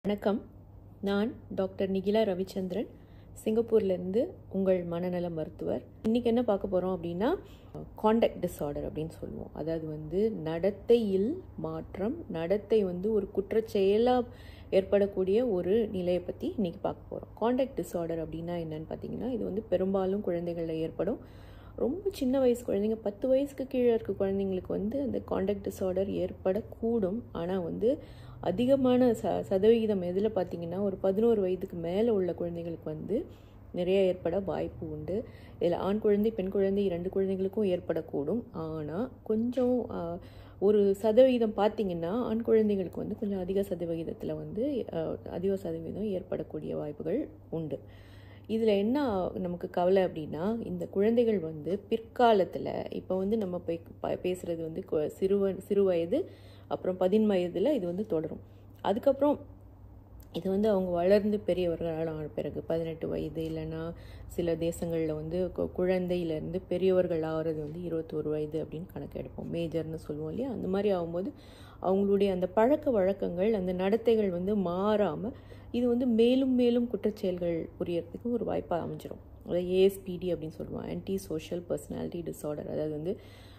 வணக்கம். நான் டாக்டர் நிகிலா ரவிச்சந்திரன், சிங்கப்பூர்லேருந்து உங்கள் மனநல மருத்துவர். இன்றைக்கி என்ன பார்க்க போகிறோம் அப்படின்னா, காண்டக்ட் டிஸார்டர் அப்படின்னு சொல்லுவோம். அதாவது நடத்தையில் மாற்றம், நடத்தை ஒரு குற்றச்செயலாக ஏற்படக்கூடிய ஒரு நிலையை பற்றி இன்றைக்கி பார்க்க போகிறோம். காண்டக்ட் டிஸார்டர் அப்படின்னா என்னன்னு பார்த்தீங்கன்னா, இது பெரும்பாலும் குழந்தைகளில் ஏற்படும். ரொம்ப சின்ன வயசு குழந்தைங்க, 10 வயசுக்கு கீழே இருக்க குழந்தைங்களுக்கு அந்த காண்டக்ட் டிஸார்டர் ஏற்படக்கூடும். ஆனால் அதிகமான சதவிகிதம் எதில் பார்த்தீங்கன்னா, ஒரு 11 வயதுக்கு மேலே உள்ள குழந்தைகளுக்கு நிறைய ஏற்பட வாய்ப்பு உண்டு. இதில் ஆண் குழந்தை, பெண் குழந்தை 2 குழந்தைகளுக்கும் ஏற்படக்கூடும். ஆனால் கொஞ்சம் ஒரு சதவிகிதம் பார்த்தீங்கன்னா, ஆண் குழந்தைகளுக்கு கொஞ்சம் அதிக சதவீதம் ஏற்படக்கூடிய வாய்ப்புகள் உண்டு. இதில் என்ன நமக்கு கவலை அப்படின்னா, இந்த குழந்தைகள் பிற்காலத்தில் இப்போ நம்ம பேசுகிறது சிறு வயது, அப்புறம் 10 வயதில் இது தொடரும். அதுக்கப்புறம் இது அவங்க வளர்ந்து பெரியவர்களான பிறகு 18 வயது, இல்லைன்னா சில தேசங்களில் குழந்தையிலேருந்து பெரியவர்கள் ஆகிறது 21 வயது அப்படின்னு கணக்கு எடுப்போம். மேஜர்னு சொல்லுவோம் இல்லையா? அந்த மாதிரி ஆகும்போது அவங்களுடைய அந்த பழக்க வழக்கங்கள், அந்த நடத்தைகள் மாறாமல் இது மேலும் மேலும் குற்றச்செயல்கள் புரியறதுக்கு ஒரு வாய்ப்பாக அமைஞ்சிரும். அதாவது ASPD அப்படின்னு சொல்லுவோம், ஆன்டி சோஷியல் பர்சனாலிட்டி டிஸார்டர். அதாவது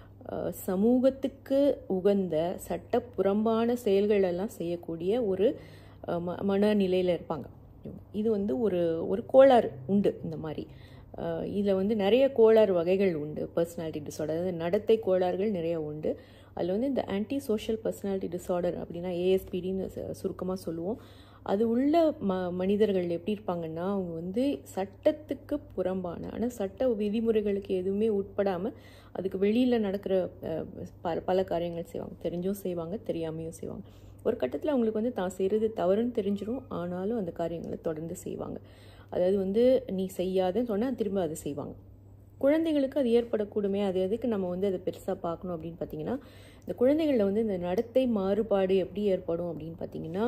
சமூகத்துக்கு உகந்த சட்டப்புறம்பான செயல்கள் எல்லாம் செய்யக்கூடிய ஒரு மனநிலையில் இருப்பாங்க. இது ஒரு கோளாறு உண்டு. இந்த மாதிரி இதில் நிறைய கோளாறு வகைகள் உண்டு. பர்சனாலிட்டி டிஸார்டர், அதாவது நடத்தை கோளாறுகள் நிறைய உண்டு. அதில் இந்த ஆன்டி சோஷியல் பர்சனாலிட்டி டிஸார்டர் அப்படின்னா ASPDன்னு சுருக்கமாக சொல்லுவோம். அது உள்ள மனிதர்கள் எப்படி இருப்பாங்கன்னா, அவங்க சட்டத்துக்கு புறம்பான, ஆனால் சட்ட விதிமுறைகளுக்கு எதுவுமே உட்படாமல் அதுக்கு வெளியில் நடக்கிற பல காரியங்கள் செய்வாங்க. தெரிஞ்சும் செய்வாங்க, தெரியாமையும் செய்வாங்க. ஒரு கட்டத்தில் அவங்களுக்கு தான் செய்கிறது தவறுன்னு தெரிஞ்சிடும். ஆனாலும் அந்த காரியங்களை தொடர்ந்து செய்வாங்க. அதாவது நீ செய்யாதுன்னு சொன்னால் திரும்ப அதை செய்வாங்க. குழந்தைகளுக்கு அது ஏற்படக்கூடுமே. அது எதுக்கு நம்ம அதை பெருசாக பார்க்கணும் அப்படின்னு பார்த்தீங்கன்னா, இந்த குழந்தைகளில் இந்த நடத்தை மாறுபாடு எப்படி ஏற்படும் அப்படின்னு பார்த்தீங்கன்னா,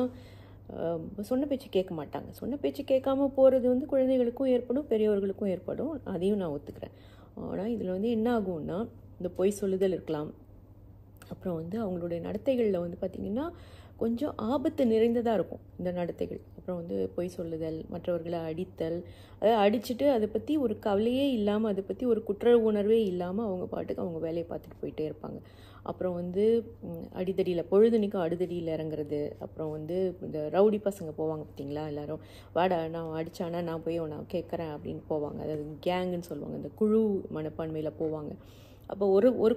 சொன்ன பேச்சு கேட்க மாட்டாங்க. சொன்ன பேச்சு கேட்காம போகிறது குழந்தைகளுக்கும் ஏற்படும், பெரியவர்களுக்கும் ஏற்படும். அதையும் நான் ஒத்துக்கிறேன். ஆனால் இதில் என்ன ஆகும்னா, இந்த பொய் சொல்லுதல் இருக்கலாம். அப்புறம் அவங்களுடைய நடத்தைகளில் பார்த்திங்கன்னா கொஞ்சம் ஆபத்து நிறைந்ததாக இருக்கும் இந்த நடத்தைகள். அப்புறம் பொய் சொல்லுதல், மற்றவர்களை அடித்தல், அதாவது அடிச்சுட்டு அதை பற்றி ஒரு கவலையே இல்லாமல், அதை பற்றி ஒரு குற்ற உணர்வே இல்லாமல் அவங்க பாட்டுக்கு அவங்க வேலையை பார்த்துட்டு போயிட்டே இருப்பாங்க. அப்புறம் அடிதடியில், பொழுதுனிக்கும் அடிதடியில் இறங்குறது. அப்புறம் இந்த ரவுடி பசங்க போவாங்க பார்த்தீங்களா, எல்லாரும் வாடா நான் அடித்தானா நான் போய் நான் கேட்குறேன் அப்படின்னு போவாங்க. அதாவது கேங்குன்னு சொல்லுவாங்க. இந்த குழு மனப்பான்மையில் போவாங்க. அப்போ ஒரு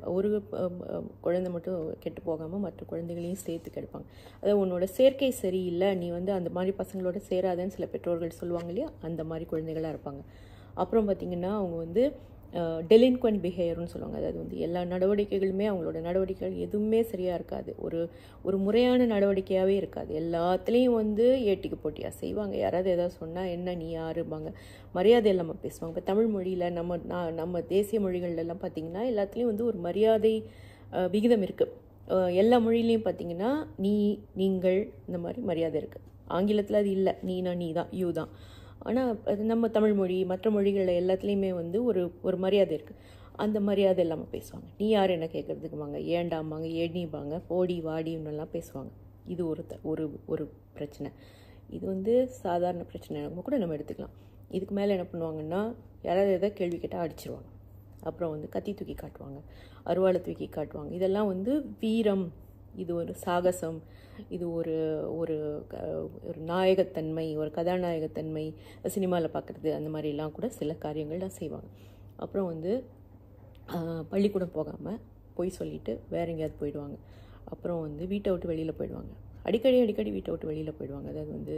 குழந்தை மட்டும் கெட்டு போகாமல் மற்ற குழந்தைகளையும் சேர்த்து கெடுப்பாங்க. அதாவது உன்னோட சேர்க்கை சரியில்லை, நீ அந்த மாதிரி பசங்களோட சேராதன்னு சில பெற்றோர்கள் சொல்லுவாங்க இல்லையா, அந்த மாதிரி குழந்தைகளாக இருப்பாங்க. அப்புறம் பார்த்திங்கன்னா அவங்க டெலின்குவன்ட் பிஹேவியர்னு சொல்லுவாங்க. அதாவது எல்லா நடவடிக்கைகளுமே, அவங்களோட நடவடிக்கைகள் எதுவுமே சரியாக இருக்காது. ஒரு முறையான நடவடிக்கையாகவே இருக்காது. எல்லாத்துலேயும் ஏட்டிக்கு போட்டியாக செய்வாங்க. யாராவது எதாவது சொன்னால் என்ன நீ யாருப்பாங்க, மரியாதை இல்லாமல் பேசுவாங்க. இப்போ தமிழ் மொழியில் நம்ம தேசிய மொழிகள்லாம் பார்த்திங்கன்னா எல்லாத்துலேயும் ஒரு மரியாதை விகிதம் இருக்குது. எல்லா மொழியிலையும் பார்த்திங்கன்னா நீங்கள் இந்த மாதிரி மரியாதை இருக்குது. ஆங்கிலத்தில் அது இல்லை, நீனா நீ தான், யூ தான். ஆனால் நம்ம தமிழ் மொழி, மற்ற மொழிகளில் எல்லாத்துலேயுமே ஒரு மரியாதை இருக்குது. அந்த மரியாதை இல்லாமல் பேசுவாங்க. நீ யார் என்ன கேட்குறதுக்குவாங்க, ஏண்டாம்பாங்க, ஏடிப்பாங்க, போடி வாடின்னெல்லாம் பேசுவாங்க. இது ஒரு பிரச்சனை. இது சாதாரண பிரச்சனை கூட நம்ம எடுத்துக்கலாம். இதுக்கு மேலே என்ன பண்ணுவாங்கன்னா, யாராவது எதாவது கேள்வி கேட்டால் அடிச்சிருவாங்க. அப்புறம் கத்தி தூக்கி காட்டுவாங்க, அருவாளை தூக்கி காட்டுவாங்க. இதெல்லாம் வீரம், இது ஒரு சாகசம், இது ஒரு ஒரு நாயகத்தன்மை, ஒரு கதாநாயகத்தன்மை சினிமாவில் பார்க்குறது, அந்த மாதிரிலாம் கூட சில காரியங்கள்லாம் செய்வாங்க. அப்புறம் பள்ளிக்கூடம் போகாமல் பொய் சொல்லிவிட்டு வேற எங்கேயாவது போயிடுவாங்க. அப்புறம் வீட்டை விட்டு வெளியில் போயிடுவாங்க. அடிக்கடி வீட்டை விட்டு வெளியில் போயிடுவாங்க. அதாவது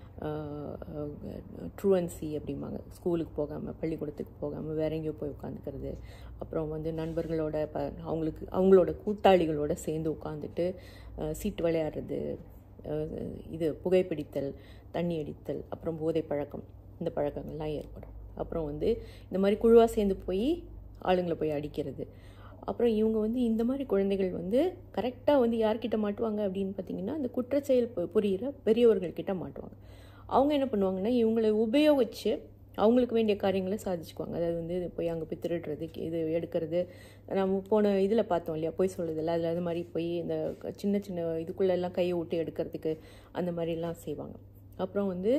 ட்ரூவன்சி அப்படிம்பாங்க. ஸ்கூலுக்கு போகாமல், பள்ளிக்கூடத்துக்கு போகாமல் வேற எங்கேயோ போய் உட்காந்துக்கிறது. அப்புறம் நண்பர்களோட அவங்களோட கூட்டாளிகளோட சேர்ந்து உட்காந்துட்டு சீட்டு விளையாடுறது, இது புகைப்பிடித்தல், தண்ணி அடித்தல், அப்புறம் போதை பழக்கம், இந்த பழக்கங்கள்லாம் ஏற்படும். அப்புறம் இந்த மாதிரி குழுவாக சேர்ந்து போய் ஆளுங்களை போய் அடிக்கிறது. அப்புறம் இவங்க இந்த மாதிரி குழந்தைகள் கரெக்டாக யார்கிட்ட மாட்டுவாங்க அப்படின்னு பார்த்தீங்கன்னா, அந்த குற்றச்செயல் புரிகிற பெரியவர்கள்கிட்ட மாட்டுவாங்க. அவங்க என்ன பண்ணுவாங்கன்னா, இவங்களை உபயோகித்து அவங்களுக்கு வேண்டிய காரியங்களை சாதிச்சுக்குவாங்க. அதாவது வந்து போய் அங்கே போய் திருடுறது, இது எடுக்கிறது, நம்ம போன இதில் பார்த்தோம் இல்லையா, போய் சொல்கிறதில்ல, அதில் அது மாதிரி போய் இந்த சின்ன சின்ன இதுக்குள்ளெல்லாம் கையை விட்டு எடுக்கிறதுக்கு அந்த மாதிரிலாம் செய்வாங்க. அப்புறம் வந்து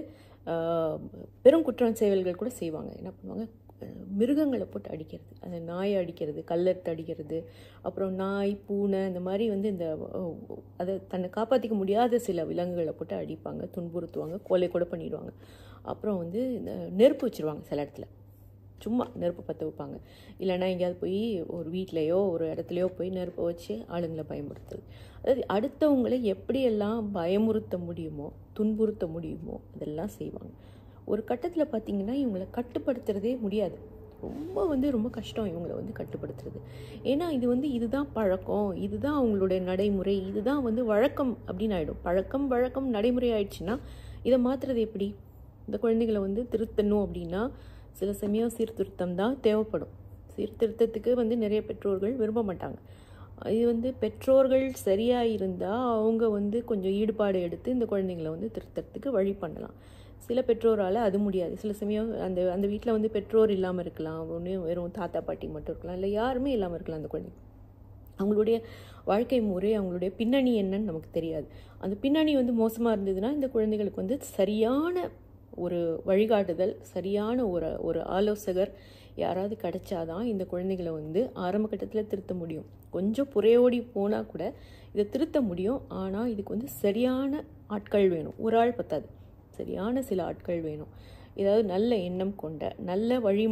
பெரும் குற்றம் செயல்கள் கூட செய்வாங்க. என்ன பண்ணுவாங்க, மிருகங்களை போட்டு அடிக்கிறது, அந்த நாயை அடிக்கிறது, கல்லெடுத்து அடிக்கிறது, அப்புறம் நாய், பூனை, இந்த மாதிரி வந்து இந்த அதை தன்னை காப்பாற்றிக்க முடியாத சில விலங்குகளை போட்டு அடிப்பாங்க, துன்புறுத்துவாங்க, கொலை கூட பண்ணிடுவாங்க. அப்புறம் வந்து இந்த நெருப்பு வச்சுருவாங்க சில இடத்துல, சும்மா நெருப்பு பற்ற வைப்பாங்க. இல்லைன்னா எங்கேயாவது போய் ஒரு வீட்லேயோ ஒரு இடத்துலையோ போய் நெருப்பை வச்சு ஆளுங்களை பயமுறுத்துறது. அதாவது அடுத்தவங்களை எப்படியெல்லாம் பயமுறுத்த முடியுமோ, துன்புறுத்த முடியுமோ அதெல்லாம் செய்வாங்க. ஒரு கட்டத்தில் பார்த்திங்கன்னா இவங்களை கட்டுப்படுத்துறதே முடியாது. ரொம்ப கஷ்டம் இவங்களை வந்து கட்டுப்படுத்துறது. ஏன்னா இது வந்து இதுதான் பழக்கம், இதுதான் அவங்களுடைய நடைமுறை, இதுதான் வந்து வழக்கம் அப்படின்னு ஆகிடும். பழக்கம் வழக்கம் நடைமுறை ஆயிடுச்சுன்னா இதை மாற்றுறது எப்படி? இந்த குழந்தைகளை வந்து திருத்தணும் அப்படின்னா சில சமயம் சீர்திருத்தம் தான் தேவைப்படும். சீர்திருத்தத்துக்கு வந்து நிறைய பெற்றோர்கள் விரும்ப மாட்டாங்க. இது வந்து பெற்றோர்கள் சரியாக இருந்தால் அவங்க வந்து கொஞ்சம் ஈடுபாடு எடுத்து இந்த குழந்தைங்களை வந்து திருத்தத்துக்கு வழி பண்ணலாம். சில பெற்றோரால் அது முடியாது. சில சமயம் அந்த அந்த வீட்டில் வந்து பெற்றோர் இல்லாமல் இருக்கலாம், ஒன்று வெறும் தாத்தா பாட்டி மட்டும் இருக்கலாம், இல்லை யாருமே இல்லாமல் இருக்கலாம். அந்த குழந்தை அவங்களுடைய வாழ்க்கை முறை, அவங்களுடைய பின்னணி என்னன்னு நமக்கு தெரியாது. அந்த பின்னணி வந்து மோசமாக இருந்ததுன்னா இந்த குழந்தைகளுக்கு வந்து சரியான ஒரு வழிகாட்டுதல், சரியான ஒரு ஆலோசகர் யாராவது கிடைச்சாதான் இந்த குழந்தைகளை வந்து ஆரம்ப கட்டத்தில் திருத்த முடியும். கொஞ்சம் புறையோடி போனால் கூட இதை திருத்த முடியும். ஆனால் இதுக்கு வந்து சரியான ஆட்கள் வேணும். ஒரு ஆள் பத்தாது, சரியான சில ஆட்கள் வேணும். ஏதாவது நல்ல எண்ணம் கொண்ட, நல்ல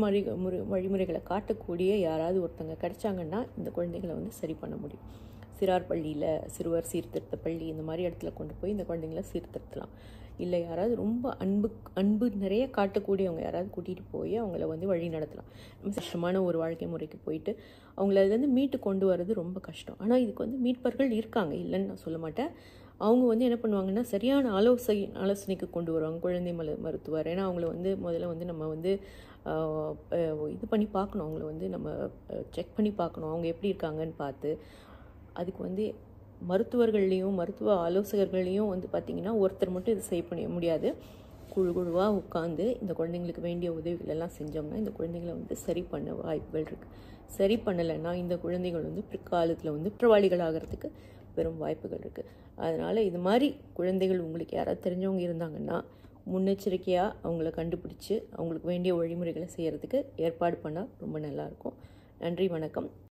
வழிமுறைகளை காட்டக்கூடிய யாராவது ஒருத்தங்க கிடைச்சாங்கன்னா இந்த குழந்தைகளை வந்து சரி பண்ண முடியும். சிறார் பள்ளியில், சிறுவர் சீர்திருத்த பள்ளி, இந்த மாதிரி இடத்துல கொண்டு போய் இந்த குழந்தைங்களை சீர்திருத்தலாம். இல்லை யாராவது ரொம்ப அன்பு நிறைய காட்டக்கூடியவங்க யாராவது கூட்டிகிட்டு போய் அவங்கள வந்து வழி நடத்தலாம். ரொம்ப கஷ்டமான ஒரு வாழ்க்கை முறைக்கு போயிட்டு அவங்கள அதுலேருந்து மீட்டு கொண்டு வர்றது ரொம்ப கஷ்டம். ஆனால் இதுக்கு வந்து மீட்பர்கள் இருக்காங்க, இல்லைன்னு நான் சொல்ல மாட்டேன். அவங்க வந்து என்ன பண்ணுவாங்கன்னா சரியான ஆலோசனைக்கு கொண்டு வருவாங்க குழந்தை மருத்துவர். ஏன்னா அவங்கள வந்து முதல்ல வந்து நம்ம வந்து இது பண்ணி பார்க்கணும், அவங்கள வந்து நம்ம செக் பண்ணி பார்க்கணும் அவங்க எப்படி இருக்காங்கன்னு பார்த்து. அதுக்கு வந்து மருத்துவர்கள்லேயும் மருத்துவ ஆலோசகர்கள்லேயும் வந்து பார்த்திங்கன்னா ஒருத்தர் மட்டும் இது செய்ய முடியாது. குழுவாக உட்காந்து இந்த குழந்தைங்களுக்கு வேண்டிய உதவிகள் எல்லாம் செஞ்சோம்னா இந்த குழந்தைங்களை வந்து சரி பண்ண வாய்ப்புகள் இருக்குது. சரி பண்ணலைன்னா இந்த குழந்தைகள் வந்து பிற்காலத்தில் வந்து குற்றவாளிகள் ஆகிறதுக்கு பெரும் வாய்ப்புகள் இருக்குது. அதனால் இது மாதிரி குழந்தைகள் உங்களுக்கு யாராவது தெரிஞ்சவங்க இருந்தாங்கன்னா முன்னெச்சரிக்கையாக அவங்கள கண்டுபிடிச்சி அவங்களுக்கு வேண்டிய வழிமுறைகளை செய்கிறதுக்கு ஏற்பாடு பண்ணால் ரொம்ப நல்லாயிருக்கும். நன்றி, வணக்கம்.